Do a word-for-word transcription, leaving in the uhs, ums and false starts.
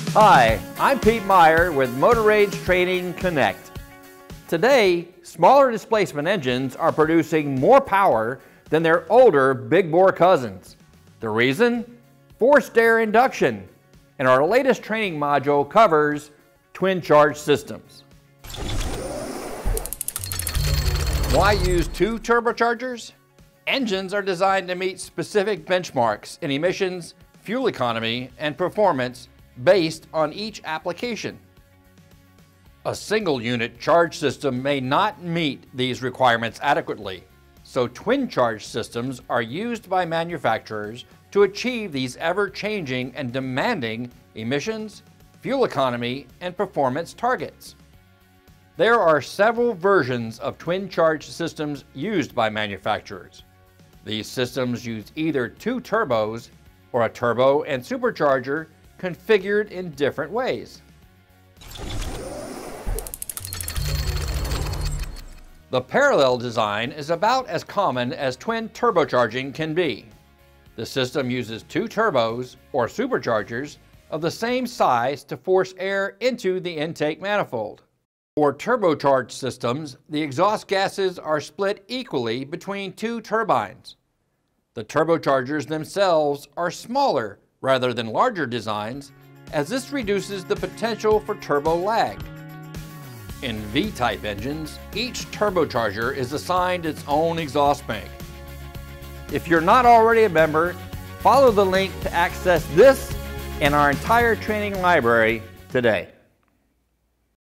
Hi, I'm Pete Meyer with Motor Age Training Connect. Today, smaller displacement engines are producing more power than their older big bore cousins. The reason? Forced air induction. And our latest training module covers twin charge systems. Why use two turbochargers? Engines are designed to meet specific benchmarks in emissions, fuel economy, and performance based on each application. A single unit charge system may not meet these requirements adequately, so twin charge systems are used by manufacturers to achieve these ever-changing and demanding emissions, fuel economy, and performance targets. There are several versions of twin charge systems used by manufacturers. These systems use either two turbos or a turbo and supercharger configured in different ways. The parallel design is about as common as twin turbocharging can be. The system uses two turbos or superchargers of the same size to force air into the intake manifold. For turbocharged systems, the exhaust gases are split equally between two turbines. The turbochargers themselves are smaller rather than larger designs, as this reduces the potential for turbo lag. In V-type engines, each turbocharger is assigned its own exhaust bank. If you're not already a member, follow the link to access this and our entire training library today.